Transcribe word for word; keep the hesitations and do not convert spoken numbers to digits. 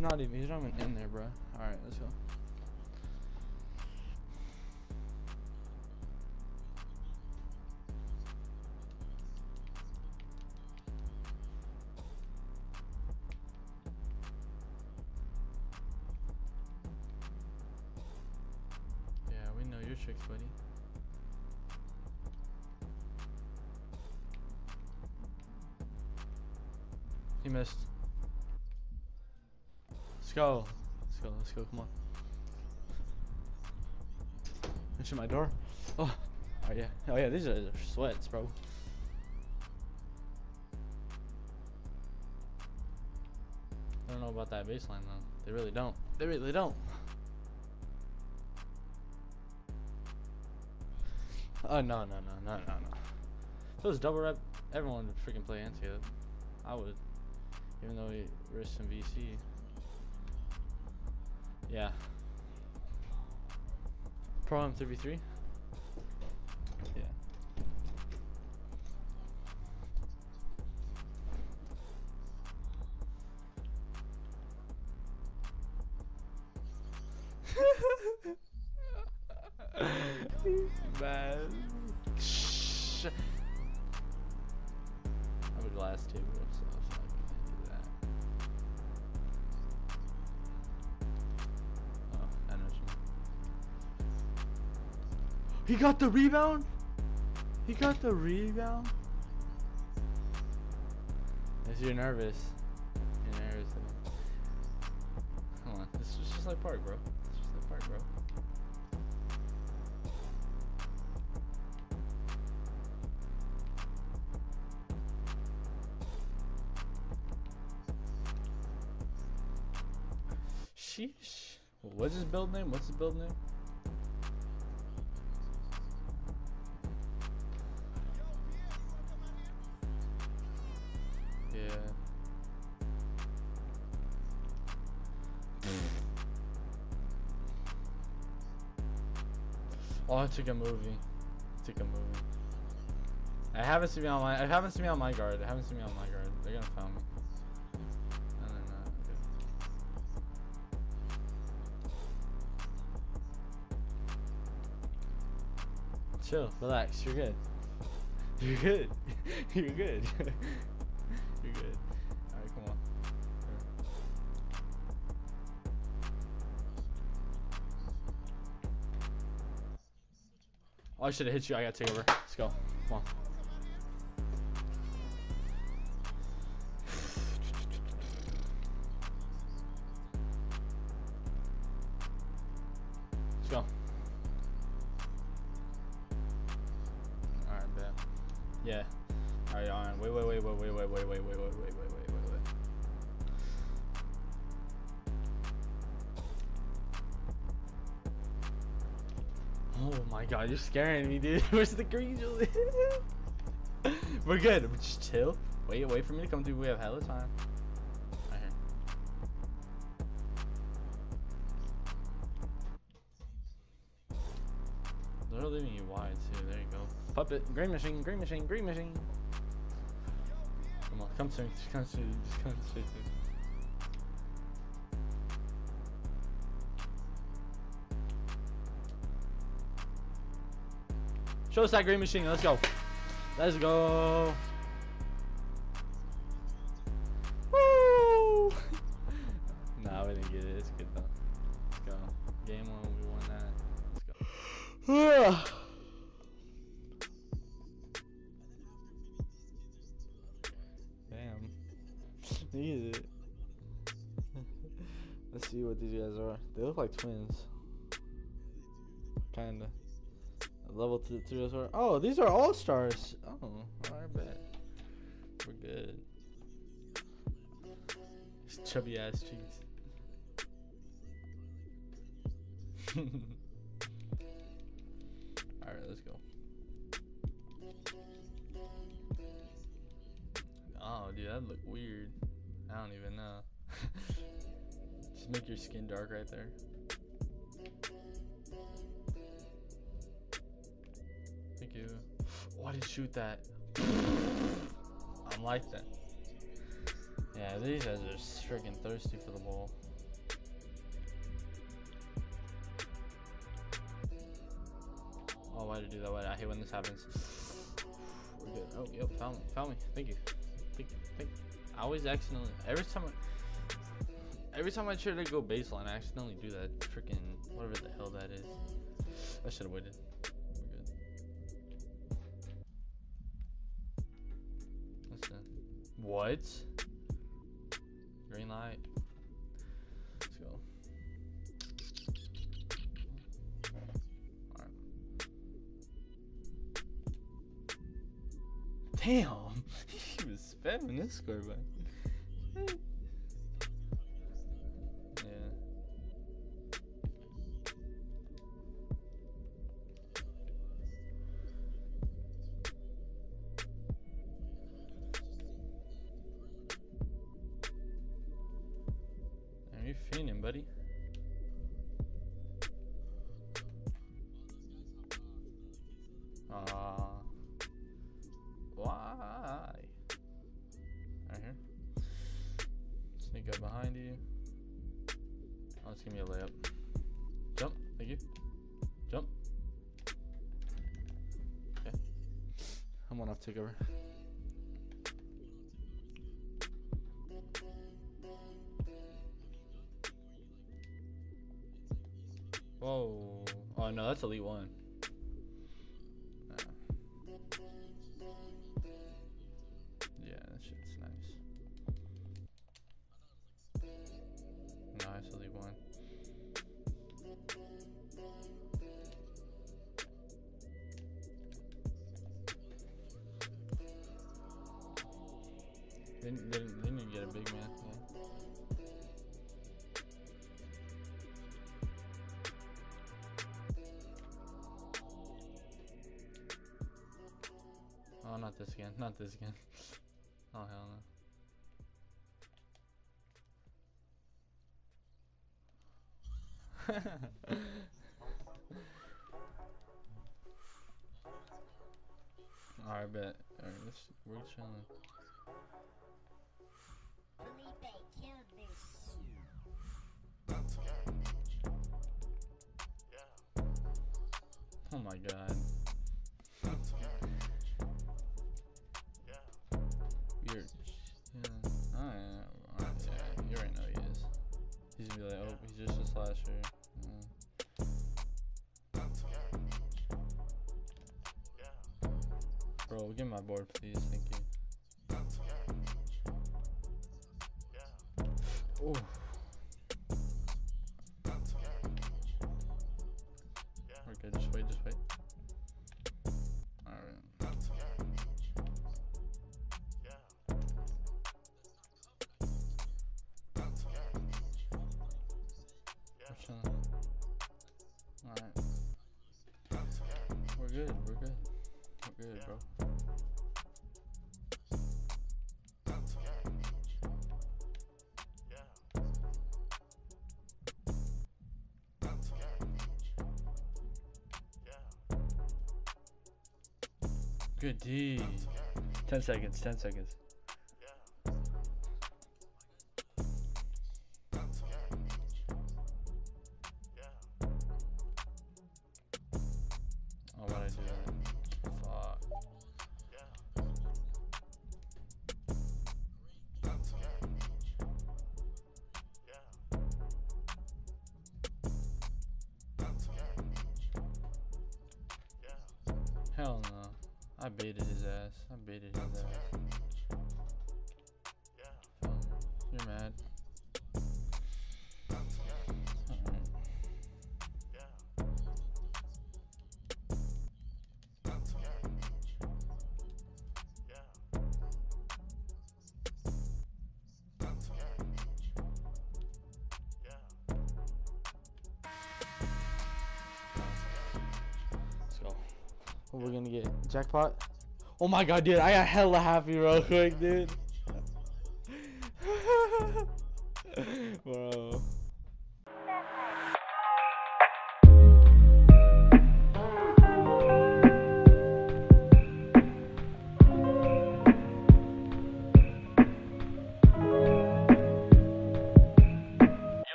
Not even. He's not even in there, bro. All right, let's go. Yeah, we know your tricks, buddy. He missed. Let's go. Let's go. Let's go. Come on. Enter my door. Oh. Oh yeah. Oh yeah. These are sweats, bro. I don't know about that baseline though. They really don't. They really don't. Oh no no no no no no. If it was double rep, everyone would freaking play anti it. I would. Even though he risks some V C. Yeah. Pro M three v three? Yeah. Man. Shh. I have a glass table, so I can't do that. Oh, energy. He got the rebound? He got the rebound? Yes, you're nervous. You're nervous. Come on, this is just like Park, bro. It's just like Park, bro. Sheesh. What's his build name? What's his build name? Yeah. Oh, I took a movie. I took a movie. I haven't seen me on my. I haven't seen me on my guard. I haven't seen me on my guard. They're gonna found me. And then, uh, okay. Chill, relax. You're good. You're good. You're good. You're good. Alright, come on. Oh, I should have hit you. I gotta take over. Let's go. Come on. Let's go. Alright, bet. Yeah. Alright, on. Wait, wait, wait, wait, wait, wait, wait, wait, wait, wait, wait, wait, wait, wait, wait. Oh my god, you're scaring me, dude. Where's the green, Julie? We're good. We're just chill. Wait, wait for me to come through. We have hella time. Right here. They're leaving you wide too. There you go. Puppet. Green machine. Green machine. Green machine. Come on. Come to me. Just come to me. Just come straight to me. Show us that green machine. Let's go. Let's go. Woo! Nah, we didn't get it. It's good though. Let's go. Game one, we won that. Let's go. Damn. Look at it. Let's see what these guys are. They look like twins. Kinda. Level two, three, four. Oh, these are all stars. Oh, alright, bet. We're good. These chubby ass cheeks. Alright, let's go. Oh, dude, that look weird. I don't even know. Just make your skin dark right there. Thank you. Why did you shoot that? I'm like that. Yeah, these guys are freaking thirsty for the ball. why did I do that? Why I hate when this happens. We're good. Oh, yep, found me. Found me. Thank you. Thank you. Thank you. I always accidentally. Every time I. Every time I try to go baseline, I accidentally do that. Freaking whatever the hell that is. I should have waited. We're good. What's that? What? Green light. Let's go. Alright. Damn! He was spamming this score, man. You're fiending, buddy. Ah, uh, why? Right here. Sneak up behind you. Oh, it's gonna be a layup. Jump. Thank you. Jump. Okay. I'm on off takeover. Whoa. Oh no, that's elite one. Nah. Yeah, that shit's nice. Nice elite one. Then, then, then you get a big man. Yeah. Oh, not this again. Not this again. Oh, hell no. Alright, bet. Alright, let's, we're chilling. Felipe, kill this. Oh my god. You're, yeah, I am. I, yeah, you already know he is. He's gonna be like, oh, he's just a slasher. Yeah. Bro, give me my board, please. Thank you. Oh. We're good. Just wait. Just wait. All right. Alright. We're good, we're good. We're good, bro. Good D. Ten seconds, ten seconds. Oh, why'd I do that? Fuck. Hell no. I baited his ass. I baited his ass. Oh, you're mad. Alright. Let's go. What we're gonna get? Jackpot? Oh my god, dude, I got hella happy real quick, dude.